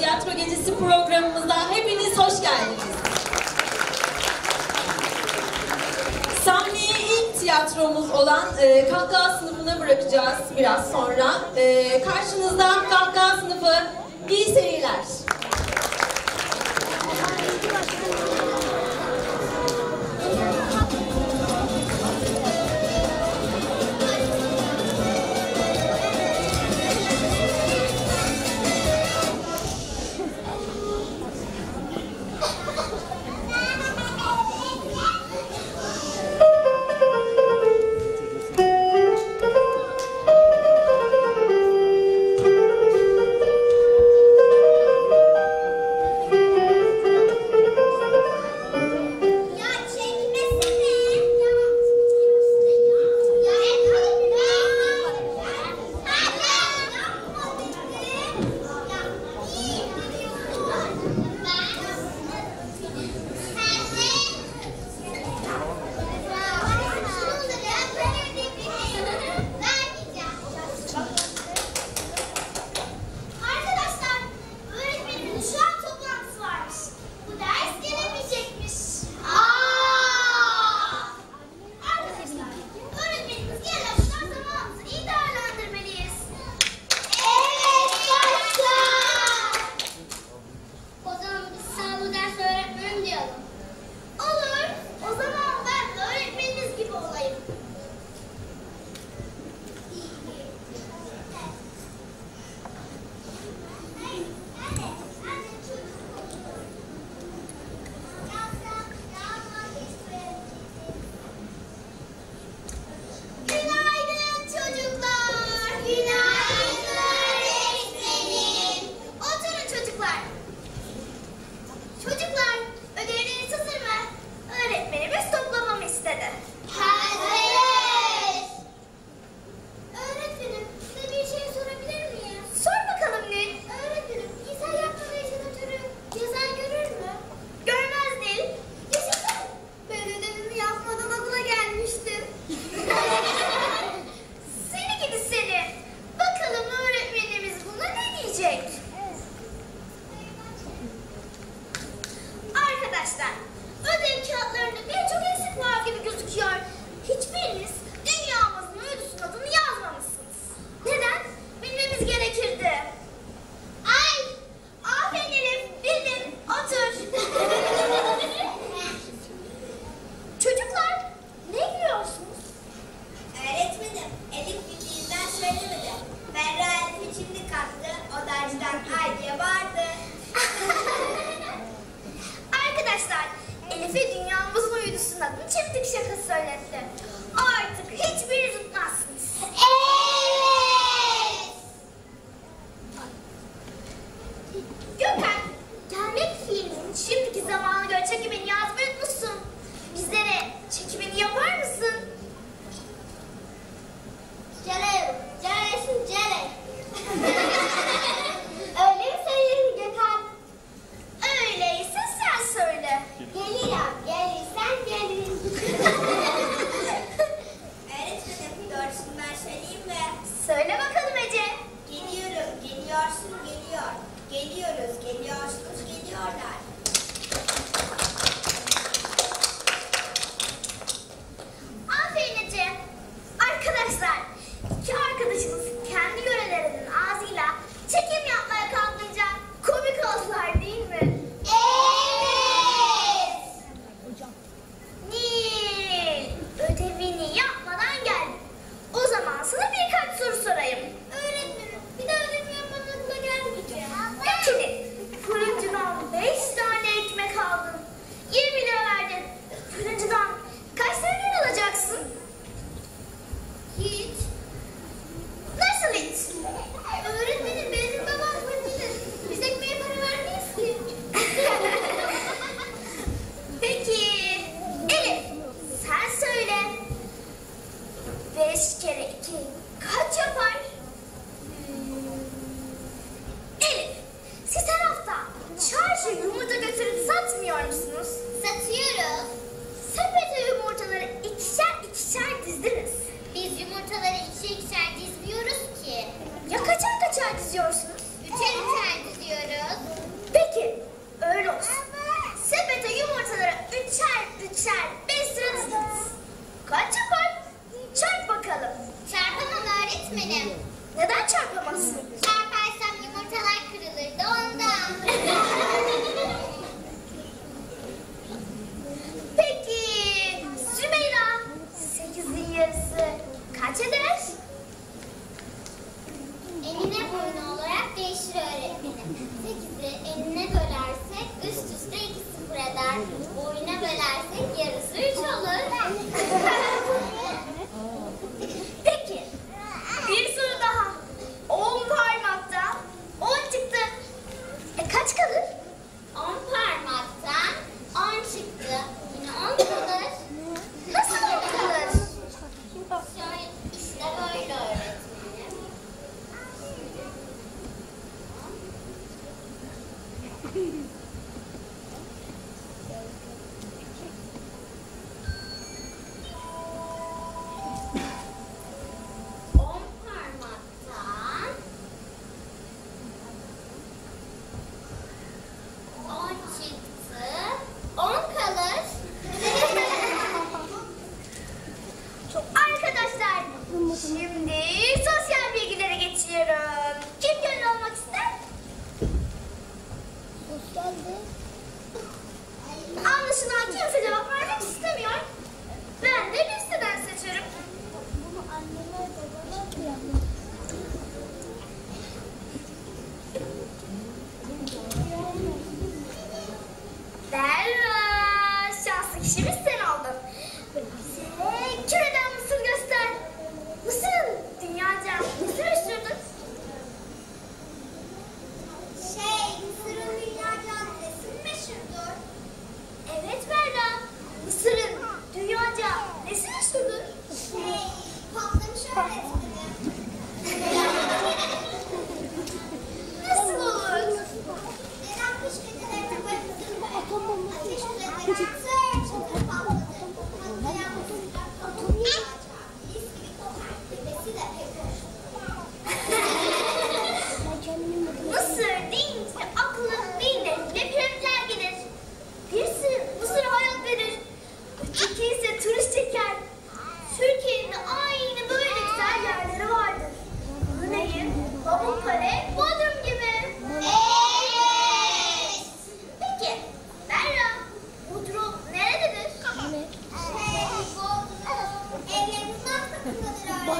Tiyatro Gecesi programımıza hepiniz hoş geldiniz. Sahneyi ilk tiyatromuz olan Kahkaha sınıfına bırakacağız biraz sonra. Karşınızda Kahkaha sınıfı, iyi seyirler.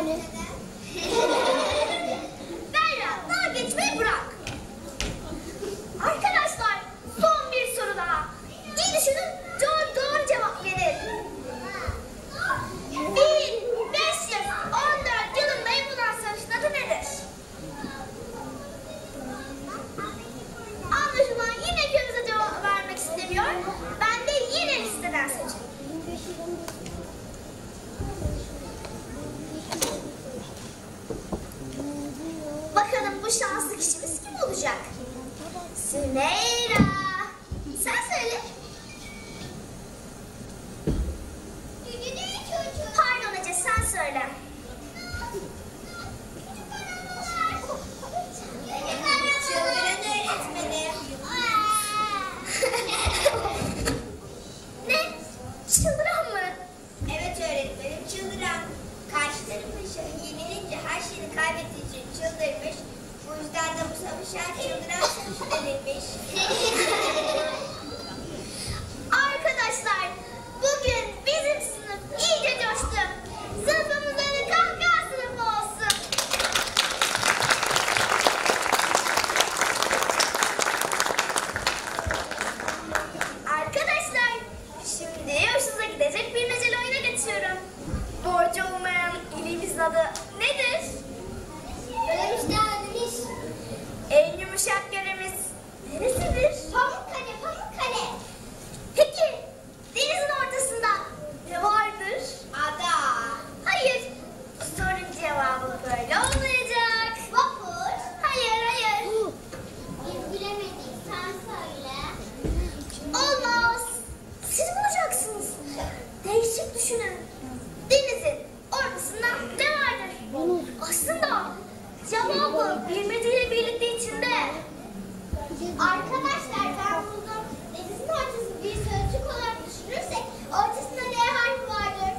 yani. Berra, daha geçmeyi bırak. Arkadaşlar, son bir soru daha. İyi düşünün, doğru cevap verin. 1514 yılında yapılan savaşın adı nedir? Anlaşılan yine kimse cevap vermek istemiyor. Ben de yine listeden seçeyim. Bakalım bu şanslı kişimiz kim olacak? Sümeyra. Sen söyle. Pardon Ece, sen söyle. Çıldıran öğretmenim. Ne? Çıldıran mı? Evet öğretmenim, çıldıran. Karşı tarafın yenilince her şeyini kaybettiği için çıldırmış. Bu yüzden de bu savaşa çıldıran savaşı denilmiş. Arkadaşlar, bugün bizim sınıf iyice coştu. Sınıfımızın adı kahkaha sınıfı olsun. Arkadaşlar, şimdi hoşunuza gidecek bir mecel oyuna geçiyorum. Borcu olmayan ilimizin adı nedir? Öyle geldiniz. En yumuşak yerimiz neresidir? Pamukkale, Pamukkale. Peki, denizin ortasında ne vardır? Ada. Hayır, bu sorunun cevabı böyle olmayacak. Vapur. Hayır. Biz bilemedik, sen söyle. Olmaz. Siz bulacaksınız. Değişik düşünün. Denizin ortasında ne vardır? Aslında cevabı bilmediğiyle birlikte içinde. Arkadaşlar ben buldum. Denizin ortasını bir sözcük olarak düşünürsek ortasında L harfi vardır.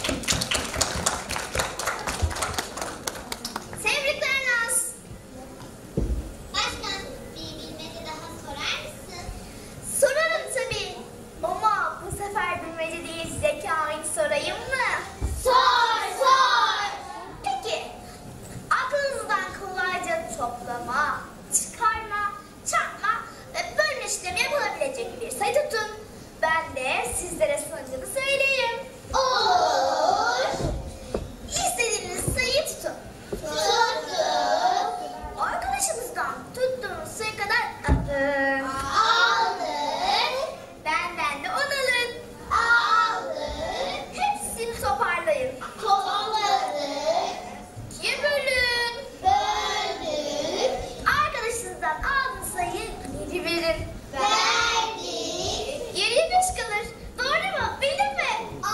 Tebrikler Naz. Başkan bir bilmece daha sorar mısın? Sorarım tabii. Ama bu sefer bilmece değil, zekayı sorayım mı? Sor. Peki, aklınızdan kolayca toplama, çıkarma, çarpma ve bölme işlemi yapılabilecek bir sayı tutun. Ben de sizlere sonucunu söyleyeyim. Olur. İstediğiniz sayıyı tutun. Tuttum. Arkadaşınızdan tuttuğunuz sayı kadar atın. Aldık. Benden de 10 alın. Aldık. Hepsini toparlayın. Topladık. 2'ye bölün. Böldük. Arkadaşınızdan aldığınız sayıyı geri verin. Verdik. Geriye 5 kalır. Doğru mu? Bildin mi?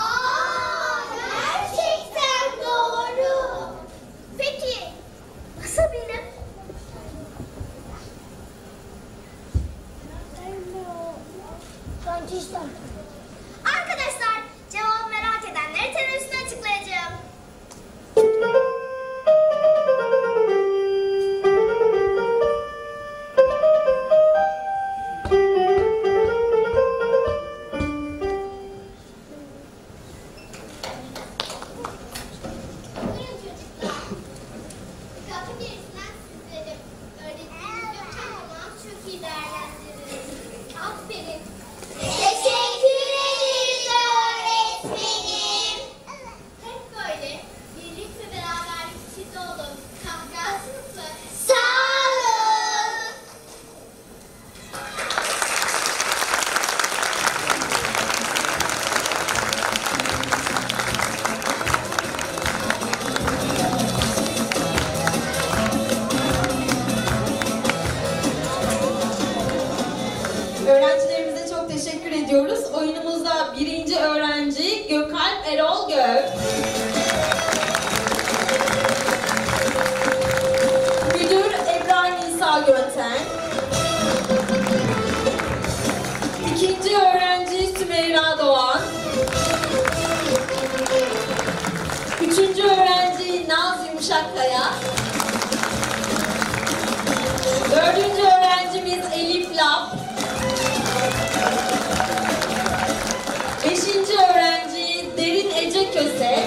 Gerçekten doğru. Peki, nasıl bildin? Arkadaşlar, cevabı merak edenleri teneffüste açıklayacağım. Buyurun çocuklar. Kapı gerisinden sizlerim. Öğretmeniniz yok ama çok iyi değerlendirdiniz. Aferin. Teşekkür ederiz öğretmenim. Hep böyle birlik ve beraberlik içinde olun. Kahkaha sınıfı. Sağ olun. Öğrencilerimize çok teşekkür ediyoruz. Oyunumuzda birinci öğrenci Gökalp Erol Gök. Müdür Ebrar Nisa Gönten. İkinci öğrenci Sümeyra Doğan. Üçüncü öğrenci Naz Yumuşakkaya. Dördüncü öğrencimiz Elif Laf. Beşinci öğrenci Derin Ece Köse.